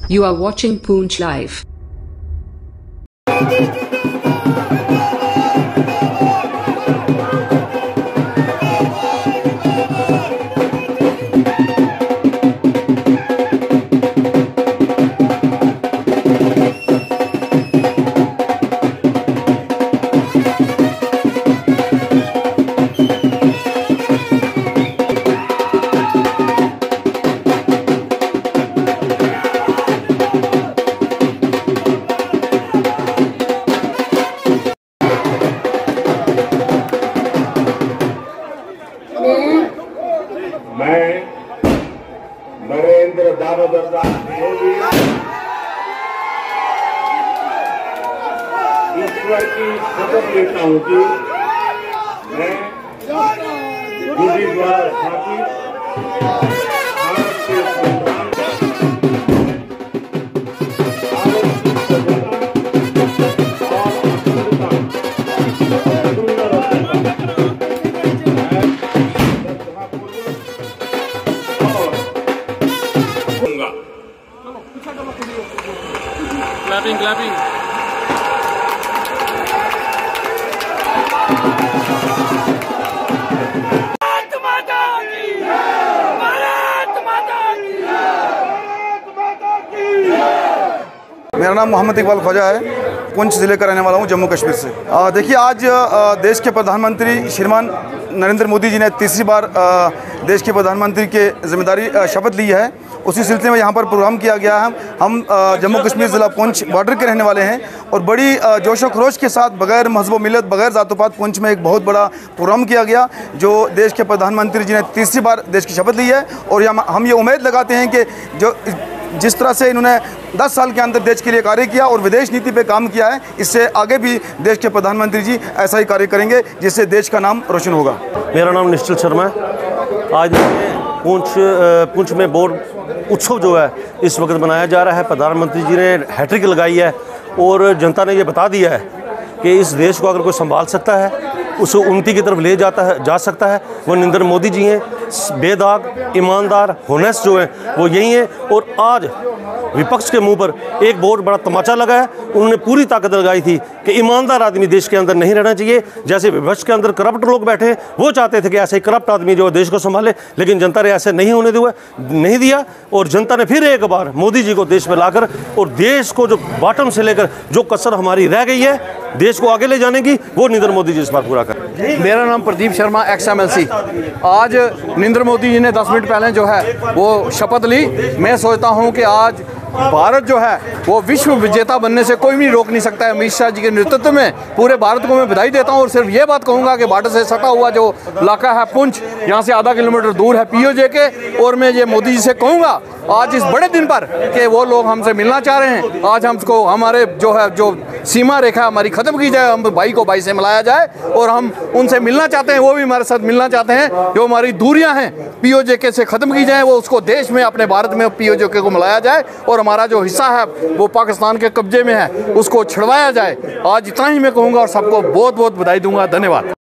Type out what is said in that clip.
You are watching Poonch Live. मैं नरेंद्र दामोदर दास मोदी ईश्वर की शपथ लेता हूं कि मैं विधि द्वारा स्थापित भारत के संविधान Clapping. भारत माता की मेरा नाम मोहम्मद इकबाल ख्वाजा है। पुंछ ज़िले का रहने वाला हूँ, जम्मू कश्मीर से। देखिए, आज देश के प्रधानमंत्री श्रीमान नरेंद्र मोदी जी ने तीसरी बार देश के प्रधानमंत्री के जिम्मेदारी शपथ ली है। उसी सिलसिले में यहाँ पर प्रोग्राम किया गया है। हम जम्मू कश्मीर ज़िला पुंछ बॉर्डर के रहने वाले हैं और बड़ी जोश व खरोश के साथ बग़ैर मज़हब व मिलत, बग़ैर ज़ात-पात पुंछ में एक बहुत बड़ा प्रोग्राम किया गया, जो देश के प्रधानमंत्री जी ने तीसरी बार देश की शपथ ली है। और हम ये उम्मीद लगाते हैं कि जिस तरह से इन्होंने 10 साल के अंदर देश के लिए कार्य किया और विदेश नीति पे काम किया है, इससे आगे भी देश के प्रधानमंत्री जी ऐसा ही कार्य करेंगे जिससे देश का नाम रोशन होगा। मेरा नाम निश्चल शर्मा है। आज पुंछ में बोर्ड उत्सव जो है इस वक्त मनाया जा रहा है। प्रधानमंत्री जी ने हैट्रिक लगाई है और जनता ने ये बता दिया है कि इस देश को अगर कोई संभाल सकता है, उसे उन्नति की तरफ ले जा सकता है, वो नरेंद्र मोदी जी हैं। बेदाग, ईमानदार, होनेस्ट जो हैं वो यही हैं। और आज विपक्ष के मुंह पर एक बहुत बड़ा तमाचा लगा है। उन्होंने पूरी ताकत लगाई थी कि ईमानदार आदमी देश के अंदर नहीं रहना चाहिए। जैसे विपक्ष के अंदर करप्ट लोग बैठे हैं, वो चाहते थे कि ऐसे ही करप्ट आदमी जो देश को संभाले, लेकिन जनता ने ऐसे नहीं दिया। और जनता ने फिर एक बार मोदी जी को देश में लाकर और देश को जो बॉटम से लेकर जो कसर हमारी रह गई है देश को आगे ले जाने की, वो नरेंद्र मोदी जी इस बार पूरा कर। मेरा नाम प्रदीप शर्मा, XMLC। आज नरेंद्र मोदी जी ने 10 मिनट पहले जो है वो शपथ ली। मैं सोचता हूँ कि आज भारत जो है वो विश्व विजेता बनने से कोई भी रोक नहीं सकता है। अमित शाह जी के नेतृत्व में पूरे भारत को मैं बधाई देता हूँ। और सिर्फ ये बात कहूँगा कि बॉर्डर से सटा हुआ जो इलाका है पुंछ, यहाँ से आधा किलोमीटर दूर है POJ के। और मैं ये मोदी जी से कहूँगा आज इस बड़े दिन पर कि वो लोग हमसे मिलना चाह रहे हैं। आज हमको हमारे जो सीमा रेखा हमारी ख़त्म की जाए, हम भाई को भाई से मिलाया जाए और हम उनसे मिलना चाहते हैं, वो भी हमारे साथ मिलना चाहते हैं। जो हमारी दूरियां हैं POJ से ख़त्म की जाए, वो उसको देश में अपने भारत में POJ को मिलाया जाए और हमारा जो हिस्सा है वो पाकिस्तान के कब्जे में है उसको छिड़वाया जाए। आज इतना ही मैं कहूँगा और सबको बहुत बहुत बधाई दूंगा। धन्यवाद।